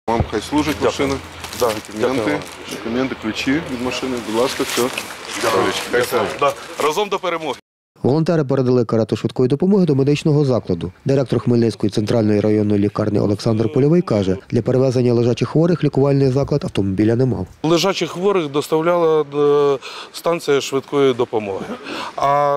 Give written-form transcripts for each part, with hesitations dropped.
Вам хай служить машина, Дякую. документи, ключі від машини, будь ласка, все. Разом до перемоги. Волонтери передали карету швидкої допомоги до медичного закладу. Директор Хмельницької центральної районної лікарні Олександр Польовий каже, для перевезення лежачих хворих лікувальний заклад автомобіля не мав. Лежачих хворих доставляла станція швидкої допомоги. А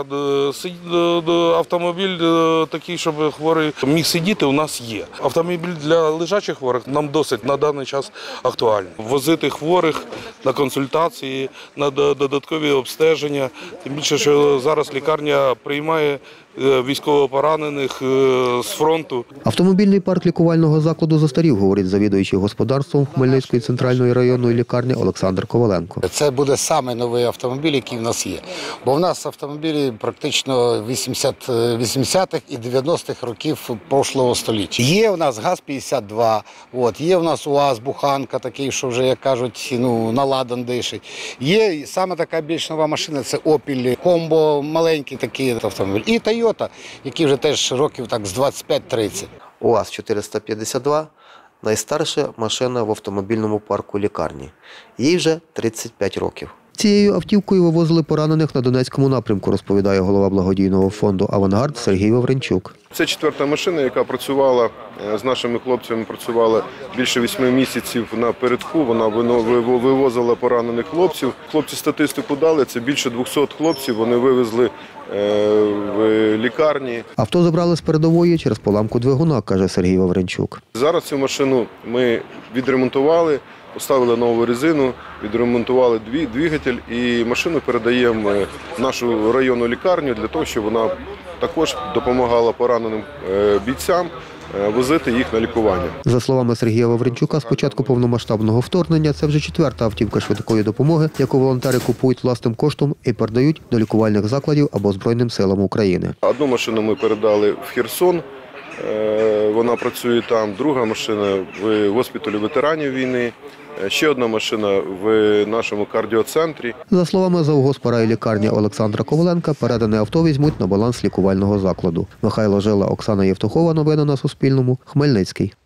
автомобіль такий, щоб хворий міг сидіти, у нас є. Автомобіль для лежачих хворих нам досить на даний час актуальний. Возити хворих на консультації, на додаткові обстеження. Тим більше, що зараз лікарня приймає військовополонених з фронту. Автомобільний парк лікувального закладу застарів, говорить завідуючий господарством Хмельницької центральної районної лікарні Олександр Коваленко. Це буде самий новий автомобіль, який в нас є. Бо в нас автомобілі практично 80-х і 90-х років прошлого століття. Є у нас ГАЗ-52, є у нас УАЗ-буханка, такий, що вже, як кажуть, на ладан дишить. Є саме така більш нова машина, це Опіль Комбо, маленький такий автомобіль. І Тойота, який вже теж років так з 25-30. УАЗ-452 – найстарша машина в автомобільному парку лікарні. Їй вже 35 років. Цією автівкою вивозили поранених на Донецькому напрямку, розповідає голова благодійного фонду «Авангард» Сергій Вавренчук. Це четверта машина, яка працювала з нашими хлопцями, працювала більше 8 місяців напередку. Вона вивозила поранених хлопців. Хлопці статистику дали, це більше 200 хлопців, вони вивезли в лікарні. Авто забрали з передової через поламку двигуна, каже Сергій Вавренчук. Зараз цю машину ми відремонтували, поставили нову резину, відремонтували двигатель і машину передаємо в нашу районну лікарню для того, щоб вона також допомагала пораненим бійцям возити їх на лікування. За словами Сергія Вавренчука, з початку повномасштабного вторгнення це вже четверта автівка швидкої допомоги, яку волонтери купують власним коштом і передають до лікувальних закладів або Збройним силам України. Одну машину ми передали в Херсон, вона працює там, друга машина в госпіталі ветеранів війни, ще одна машина в нашому кардіоцентрі. За словами завгоспора і лікарні Олександра Коваленка, передане авто візьмуть на баланс лікувального закладу. Михайло Жила, Оксана Євтухова. Новини на Суспільному. Хмельницький.